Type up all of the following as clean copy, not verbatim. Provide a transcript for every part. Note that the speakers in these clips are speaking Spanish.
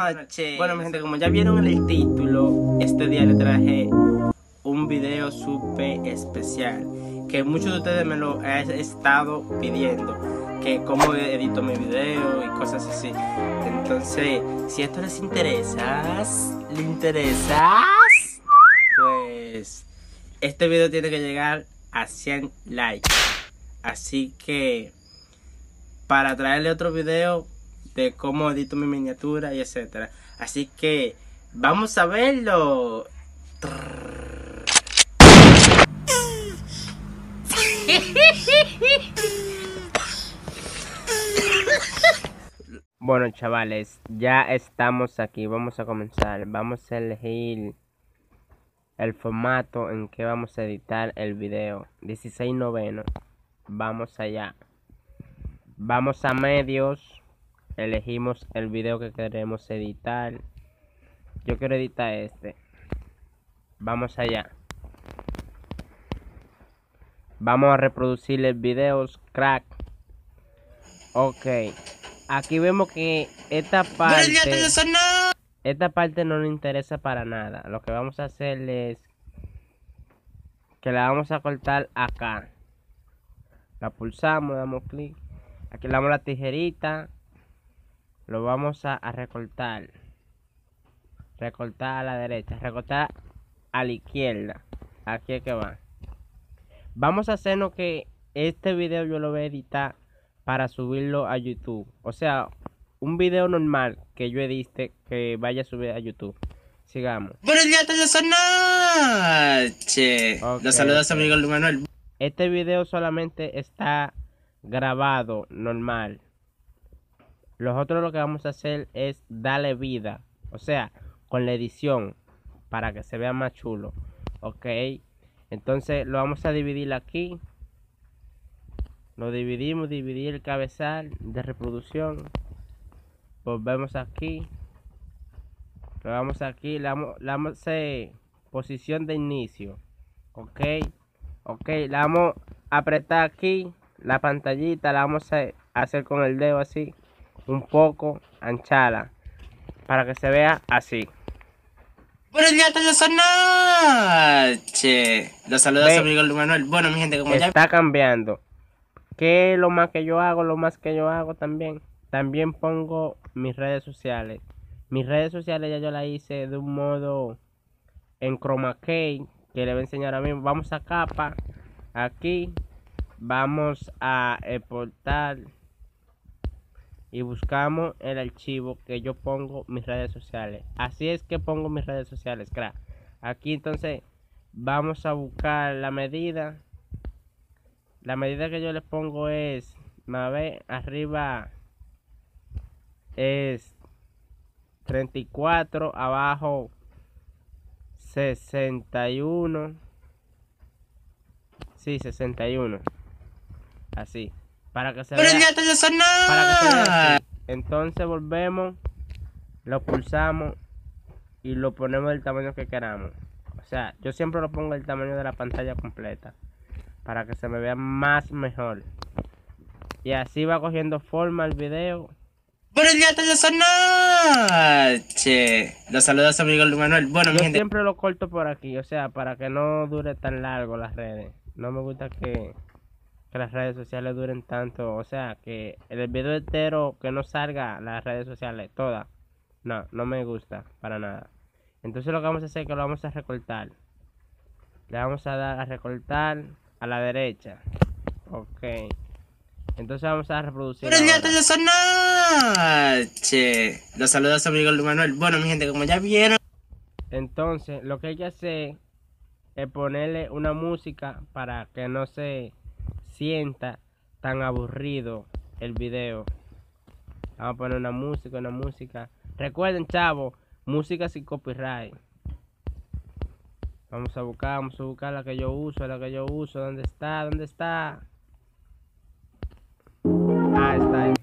noches. Bueno, mi gente, como ya vieron en el título, este día les traje un video súper especial que muchos de ustedes me lo han estado pidiendo, que cómo edito mi video y cosas así. Entonces, si esto les interesa, pues este video tiene que llegar a 100 likes. Así que para traerle otro video de cómo edito mi miniatura y etcétera. Así que vamos a verlo. Bueno, chavales, ya estamos aquí. Vamos a comenzar. Vamos a elegir el formato en que vamos a editar el video. 16:9. Vamos allá. Vamos a medios. Elegimos el video que queremos editar. Yo quiero editar este. Vamos allá. Vamos a reproducir el video, crack. Ok. Aquí vemos que esta parte no nos interesa para nada. Lo que vamos a hacer es que la vamos a cortar acá. La pulsamos, damos clic. Aquí le damos la tijerita. Lo vamos a recortar. Recortar a la derecha. Recortar a la izquierda. Aquí es que va. Vamos a hacernos que este video yo lo voy a editar para subirlo a YouTube. O sea, un video normal que yo edite que vaya a subir a YouTube. Sigamos. Buenos días, esta noche. Los saludos, amigo Luis Manuel. Este video solamente está grabado normal. Los otros lo que vamos a hacer es darle vida. O sea, con la edición. Para que se vea más chulo. Ok. Entonces lo vamos a dividir aquí. Lo dividimos, dividir el cabezal de reproducción. Volvemos aquí. Lo vamos aquí. Le vamos a hacer posición de inicio. Ok. Ok. La vamos a apretar aquí. La pantallita la vamos a hacer con el dedo así. Un poco anchala. Para que se vea así. Buenos días, esta noche. Los saludos, amigo Luis Manuel. Bueno, mi gente, como ya está cambiando. ¿Qué es lo más que yo hago? Lo más que yo hago también. También pongo mis redes sociales. Mis redes sociales ya yo las hice de un modo en chroma key, que le voy a enseñar ahora mismo. Vamos a capa. Aquí. Vamos a exportar. Y buscamos el archivo que yo pongo mis redes sociales. Así es que pongo mis redes sociales, crack. Aquí entonces vamos a buscar la medida. La medida que yo le pongo es, a ver, arriba es 34, abajo 61. Sí, 61. Así. Para que se vea así. Entonces volvemos, lo pulsamos y lo ponemos del tamaño que queramos. O sea, yo siempre lo pongo del tamaño de la pantalla completa para que se me vea más mejor. Y así va cogiendo forma el video. Buenos días, esta noche. Los saludos, amigo Luis Manuel. Bueno, mi gente, siempre lo corto por aquí, o sea, para que no dure tan largo las redes. No me gusta que las redes sociales duren tanto, o sea, que el video entero que no salga las redes sociales, todas. No me gusta para nada. Entonces lo que vamos a hacer es que lo vamos a recortar. Le vamos a dar a recortar a la derecha. Ok. Entonces vamos a reproducir. Buenos días, esta noche. Los saludos, amigo Luis Manuel. Bueno, mi gente, como ya vieron. Entonces, lo que hay que hacer es ponerle una música para que no se sienta tan aburrido el video. Vamos a poner una música. Recuerden, chavos, música sin copyright. Vamos a buscar la que yo uso, ¿Dónde está? Ah, está ahí.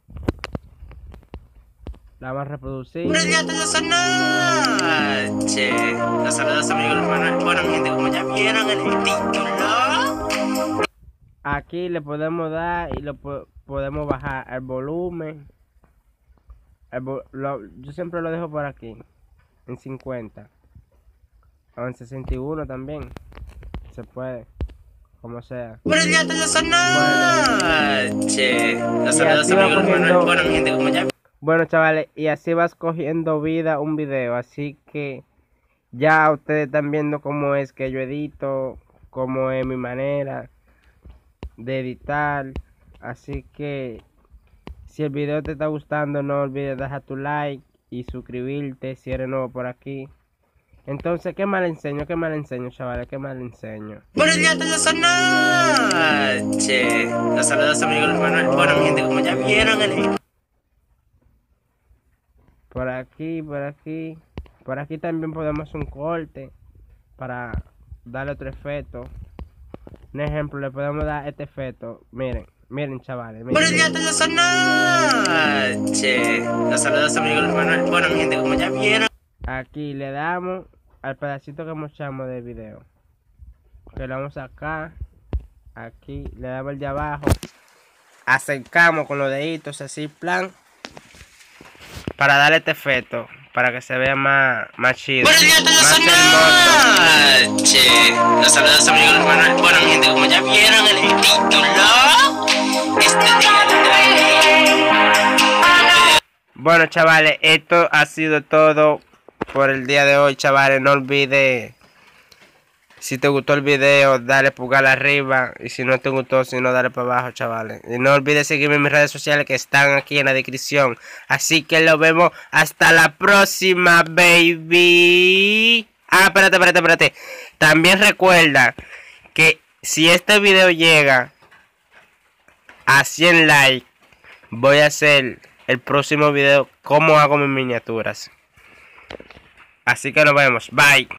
La vamos a reproducir. Buenos días, esta noche. Los saludos, amigos Luis Manuel. Bueno, mi gente, como ya vieron en el título, aquí le podemos dar y lo podemos bajar el volumen. Yo siempre lo dejo por aquí. En 50. O en 61 también. Se puede. Como sea. Brillante de esa noche. Los Y saludos así va amigos Manuel. cogiendo. Bueno, mi gente, como ya Bueno, chavales, y así vas cogiendo vida un video. Así que ya ustedes están viendo cómo es que yo edito, cómo es mi manera de editar. Así que si el video te está gustando, no olvides dejar tu like y suscribirte si eres nuevo por aquí. Entonces, ¿qué más le enseño? ¿Qué más le enseño, chavales? ¿Qué más le enseño? brillante de esa noche. Los saludos amigos Manuel. Bueno, mi gente, como ya vieron el Por aquí, por aquí. Por aquí también podemos hacer un corte para darle otro efecto. Un ejemplo, le podemos dar este efecto. Miren, miren, chavales. Miren. brillante de esa noche. Los saludos amigos Manuel. Bueno, mi gente, como ya vieron. Aquí le damos al pedacito que mostramos del video. Que lo vamos acá. Aquí le damos el de abajo. Acercamos con los deditos así, plan. Para darle este efecto. Para que se vea más chido. Brillante de Más esa hermoso. noche. Los saludos amigos Manuel. Bueno, mi gente, como ya vieron el título. Este día. Bueno, chavales, esto ha sido todo por el día de hoy, chavales. No olvides, si te gustó el video, dale pulgar arriba. Y si no te gustó, si no, dale para abajo, chavales. Y no olvides seguirme en mis redes sociales que están aquí en la descripción. Así que nos vemos hasta la próxima, baby. Ah, espérate. También recuerda que si este video llega a 100 likes, voy a hacer el próximo video cómo hago mis miniaturas. Así que nos vemos. Bye.